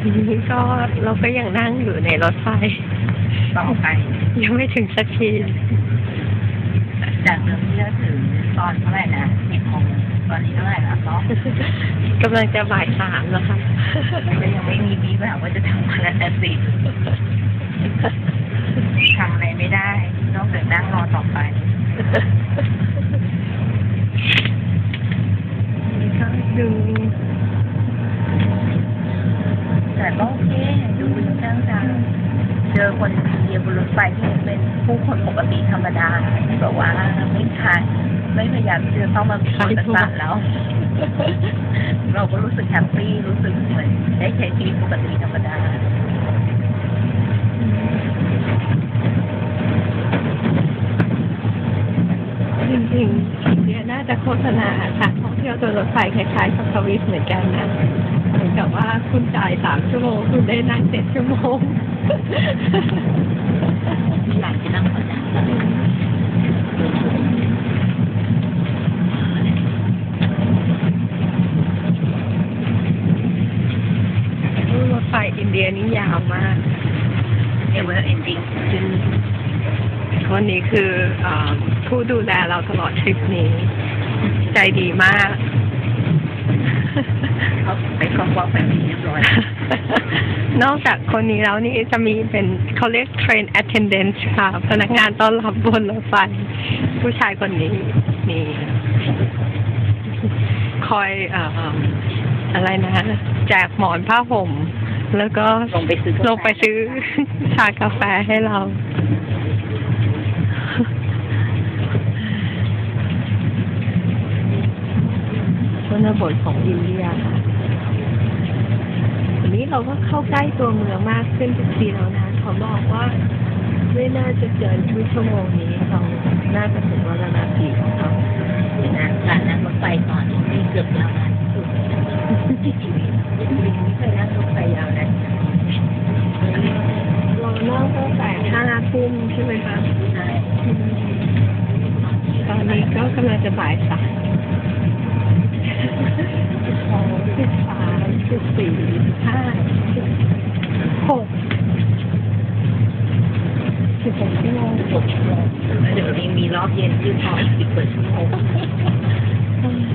ก็เราก็ยังนั่งอยู่ในรถไฟต่อไปยังไม่ถึงสักทีจากเดิมที่จะถึงตอนเท่าไหร่นะ10 โมงตอนนี้เท่าไหร่แล้วเนาะกำลังจะบ่าย3แล้วค่ะก็ยังไม่มีบีบแบบว่าจะทำอะไรแต่สิทำอะไรไม่ได้นอกจากนั่งรอต่อไปก็ดูแต่ก็โอเคดูช่างจังเจอคนเดียวบนรถไฟที่เป็นผู้คนปกติธรรมดาที่แบบว่าไม่ทานไม่พยายามที่จะต้องมามีคนประสานแล้ว เราก็รู้สึกแฮปปี้รู้สึกเหมือนได้ใช้ชีวิตปกติธรรมดาจริงๆเนี่ยน่าจะโฆษณาค่ะท่องเที่ยวตัวรถไฟคล้ายๆกับสวิสเหมือนกันนะเหมือนกับว่าคุณจ่าย3 ชั่วโมงคุณได้นั่ง7 ชั่วโมงอยากจะนั่งคนนั้นรถไฟอินเดียนี่ยาวมาก Never ending คนนี้คือผู้ดูแลเราตลอดทริปนี้ใจดีมากเขาไปฟ้องแบบนี้เรียบร้อยนอกจากคนนี้แล้วนี่จะมีเป็นเขาเรียก train attendant ค่ะพนักงานต้อนรับบนรถไฟผู้ชายคนนี้นี่คอยอะไรนะแจกหมอนผ้าห่มแล้วก็ลงไปซื้อชากาแฟให้เราชนบทของอินเดียค่ะวันนี้เราก็เข้าใกล้ตัวเมืองมากขึ้นทุกทีแล้วนะเขาบอกว่าไม่น่าจะเกินชั่วโมงนี้เราน่าจะถึงวรนาทีของเขานะการนั่งรถไฟตอนนี้เกือบยาวนานที่สุดที่ชีวิตไม่เคยนั่งรถไฟยาวนะเรานั่งตั้งแต่5 ทุ่มใช่ไหมคะใช่ตอนนี้ก็กำลังจะบ่าย3 12 13 14 15 16 ชั่วโมง 6 ชั่วโมงเดี๋ยวนี้มีรอบเย็นที่พออีก10 กว่าชั่วโมง